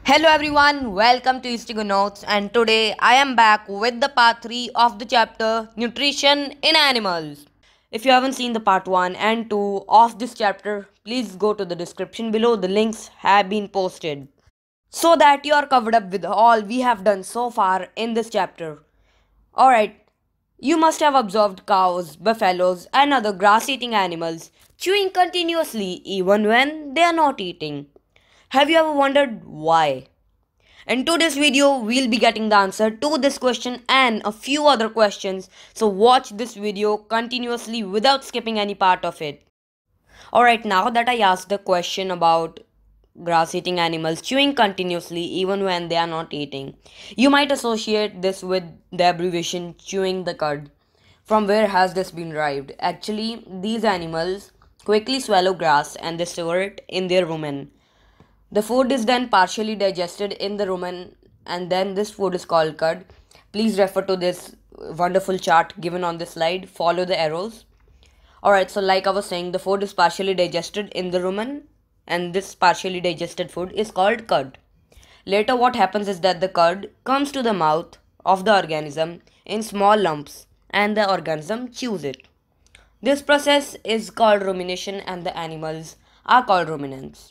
Hello everyone, welcome to Easy to Go Notes, and today I am back with the part 3 of the chapter Nutrition in Animals. If you haven't seen the part 1 and 2 of this chapter, please go to the description below. The links have been posted so that you are covered up with all we have done so far in this chapter. Alright, you must have observed cows, buffaloes, and other grass eating animals chewing continuously even when they are not eating. Have you ever wondered why? In today's video, we'll be getting the answer to this question and a few other questions. So watch this video continuously without skipping any part of it. Alright, now that I asked the question about grass eating animals chewing continuously even when they are not eating, you might associate this with the abbreviation chewing the cud. From where has this been derived? Actually, these animals quickly swallow grass and they store it in their rumen. The food is then partially digested in the rumen and then this food is called cud. Please refer to this wonderful chart given on this slide. Follow the arrows. Alright, so like I was saying, the food is partially digested in the rumen and this partially digested food is called cud. Later what happens is that the cud comes to the mouth of the organism in small lumps and the organism chews it. This process is called rumination and the animals are called ruminants.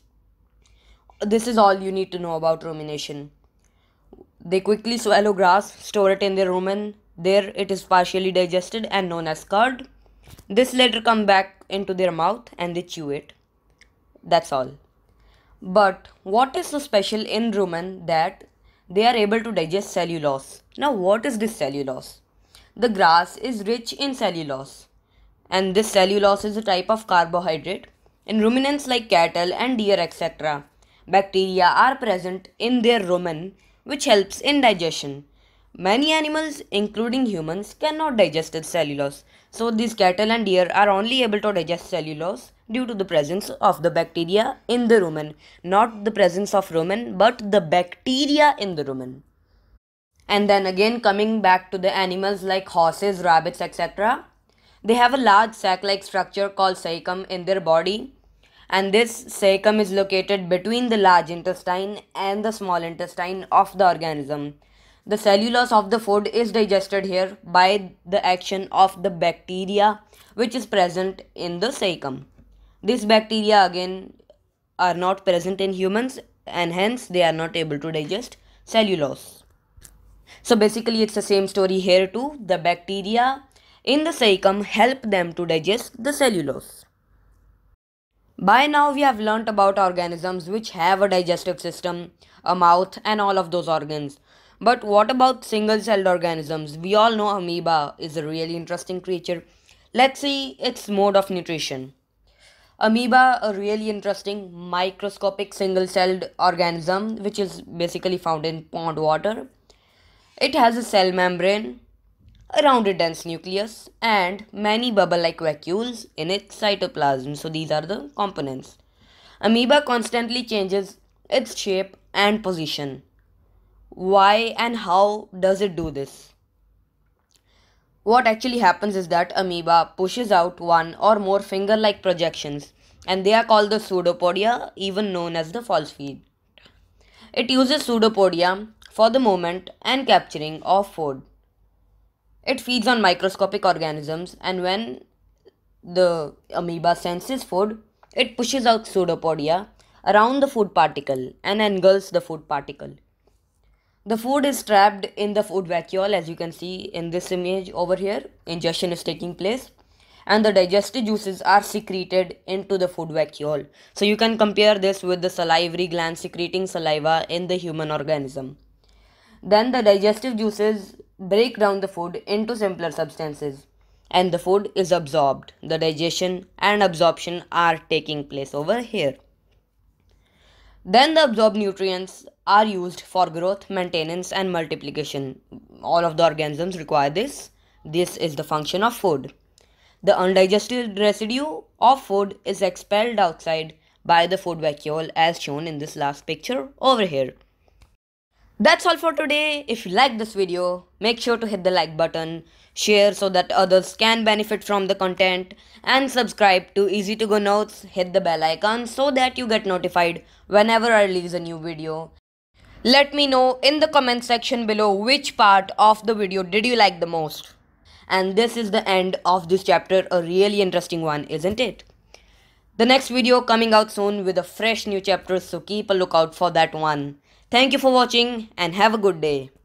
This is all you need to know about rumination. They quickly swallow grass, store it in their rumen. There it is partially digested and known as cud. This later comes back into their mouth and they chew it. That's all. But what is so special in rumen that they are able to digest cellulose? Now what is this cellulose? The grass is rich in cellulose, and this cellulose is a type of carbohydrate. In ruminants like cattle and deer etc., bacteria are present in their rumen which helps in digestion. Many animals, including humans, cannot digest this cellulose. So these cattle and deer are only able to digest cellulose due to the presence of the bacteria in the rumen. Not the presence of rumen, but the bacteria in the rumen. And then again, coming back to the animals like horses, rabbits, etc., they have a large sac-like structure called cecum in their body. And this cecum is located between the large intestine and the small intestine of the organism. The cellulose of the food is digested here by the action of the bacteria which is present in the cecum. These bacteria again are not present in humans and hence they are not able to digest cellulose. So basically it's the same story here too. The bacteria in the cecum help them to digest the cellulose. By now we have learnt about organisms which have a digestive system, a mouth and all of those organs. But what about single-celled organisms? We all know amoeba is a really interesting creature. Let's see its mode of nutrition. Amoeba, a really interesting microscopic single-celled organism which is basically found in pond water. It has a cell membrane, a rounded dense nucleus, and many bubble-like vacuoles in its cytoplasm. So these are the components. Amoeba constantly changes its shape and position. Why and how does it do this? What actually happens is that amoeba pushes out one or more finger-like projections, and they are called the pseudopodia, even known as the false feet. It uses pseudopodia for the movement and capturing of food. It feeds on microscopic organisms, and when the amoeba senses food, it pushes out pseudopodia around the food particle and engulfs the food particle. The food is trapped in the food vacuole, as you can see in this image over here. Ingestion is taking place and the digestive juices are secreted into the food vacuole. So you can compare this with the salivary gland secreting saliva in the human organism. Then the digestive juices break down the food into simpler substances and the food is absorbed. The digestion and absorption are taking place over here. Then the absorbed nutrients are used for growth, maintenance and multiplication. All of the organisms require this. This is the function of food. The undigested residue of food is expelled outside by the food vacuole as shown in this last picture over here. That's all for today. If you like this video, make sure to hit the like button, share so that others can benefit from the content, and subscribe to Easy to Go Notes. Hit the bell icon so that you get notified whenever I release a new video. Let me know in the comment section below which part of the video did you like the most. And this is the end of this chapter, a really interesting one, isn't it? The next video coming out soon with a fresh new chapter, so keep a lookout for that one. Thank you for watching and have a good day.